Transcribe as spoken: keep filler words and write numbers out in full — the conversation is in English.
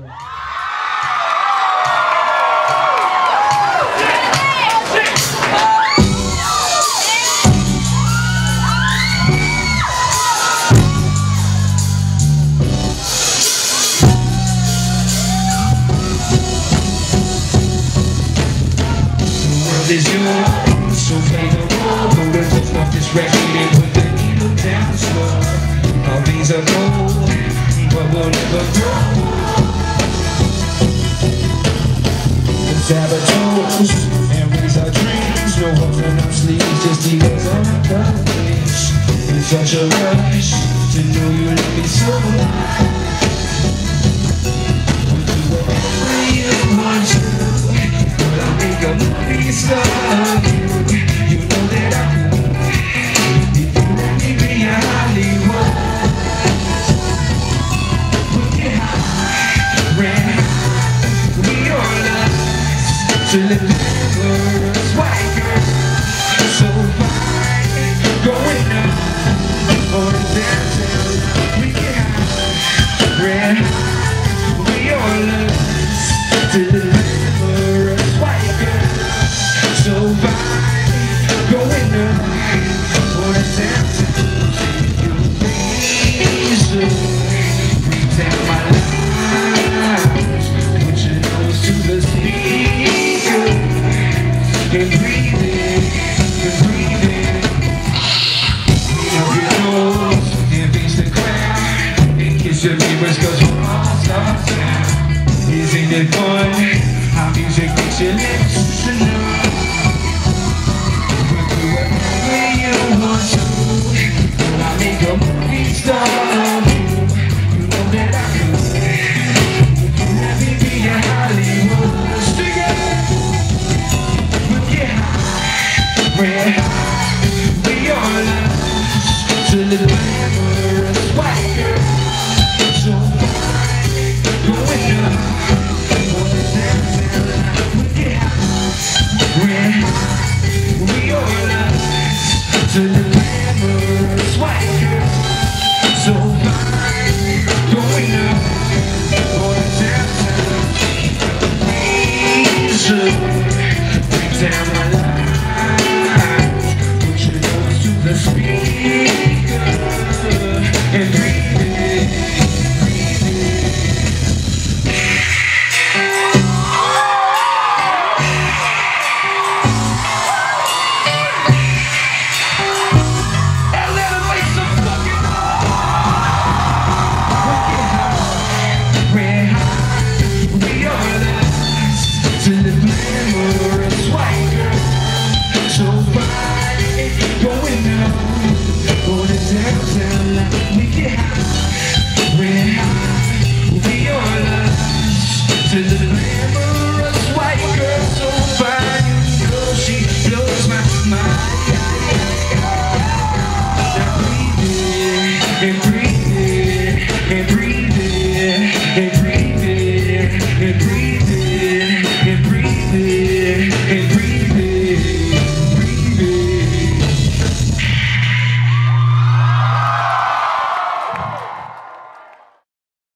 Is you, so play the role. Go to lift off this record and put the needle down slow. All things are gold, but we'll never grow. Let's have a toast and raise our dreams. No hope in our sleeves, just eagles on our face. It's such a rush to know you let me so. We'll do whatever you want to, but I'll make a movie star of you. You know that I could. If you let me be a Hollywood, we'll get high, ran. We are lost to live for us white girls. So fine, going up on downtown. We get high, ran. We are lost to live for us white girls. So fine, going up on downtown. You please, breathe down my life. Put your nose to the speaker and breathe in, and breathe in. Clean up your nose and face the crowd and kiss your neighbors, cause we're all stars now. Isn't it fun how music makes your lips to know? We'll do whatever you want to, but I'll make a movie star of you.